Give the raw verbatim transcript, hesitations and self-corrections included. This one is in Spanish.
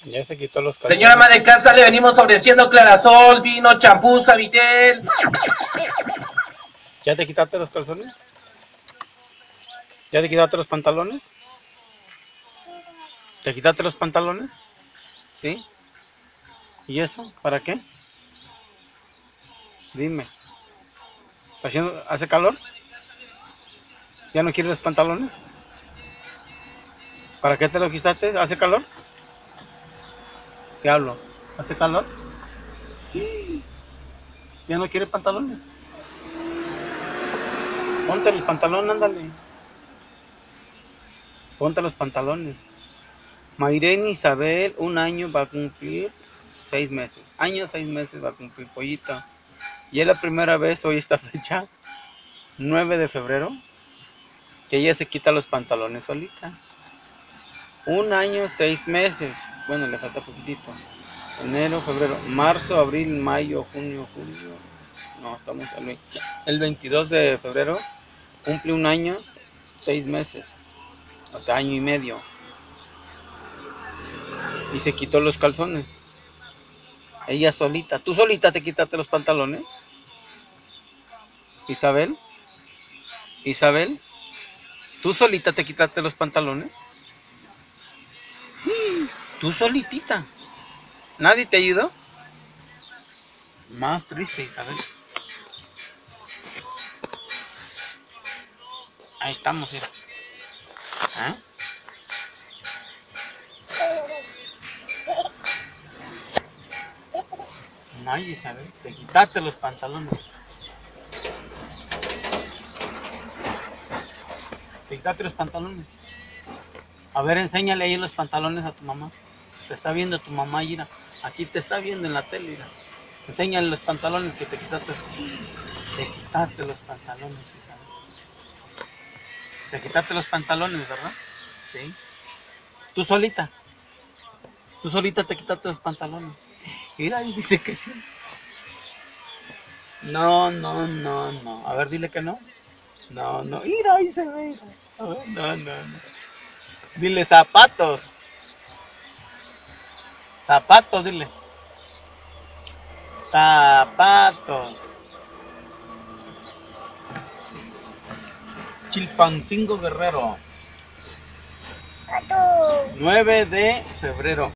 Ya se quitó los calzones. Señora ama de casa, le venimos ofreciendo Clarasol, vino, champú, Suavitel. ¿Ya te quitaste los calzones? ¿Ya te quitaste los pantalones? ¿Te quitaste los pantalones? ¿Sí? ¿Y eso? ¿Para qué? Dime. ¿Haciendo, ¿Hace calor? ¿Ya no quieres los pantalones? ¿Para qué te los quitaste? ¿Hace calor? ¿Qué hablo? ¿Hace calor? ¿Ya no quieres pantalones? Ponte el pantalón, ándale. Ponte los pantalones. Mayrene Isabel, un año va a cumplir seis meses. Año, seis meses va a cumplir, pollito. Y es la primera vez hoy esta fecha, nueve de febrero, que ella se quita los pantalones solita. Un año, seis meses. Bueno, le falta poquitito. Enero, febrero, marzo, abril, mayo, junio, julio. No, estamos el, el veintidós de febrero. Cumple un año, seis meses. O sea, año y medio. Y se quitó los calzones. Ella solita. ¿Tú solita te quitaste los pantalones? Isabel. Isabel. ¿Tú solita te quitaste los pantalones? ¿Tú solitita? ¿Nadie te ayudó? Más triste, Isabel. Ahí estamos, mira. ¿Ah? No, Isabel, te quitaste los pantalones. Te quitaste los pantalones. A ver, enséñale ahí los pantalones a tu mamá. Te está viendo tu mamá, mira. Aquí te está viendo en la tele, mira. Enséñale los pantalones que te quitaste. Te quitaste los pantalones, Isabel. Te quitaste los pantalones, ¿verdad? Sí. Tú solita. Tú solita te quitaste los pantalones. Mira, dice que sí. No, no, no, no. A ver, dile que no. No, no. Mira, ahí se ve. A ver, no, no, no. Dile zapatos. Zapatos, dile. Zapatos. Chilpancingo Guerrero. nueve de febrero.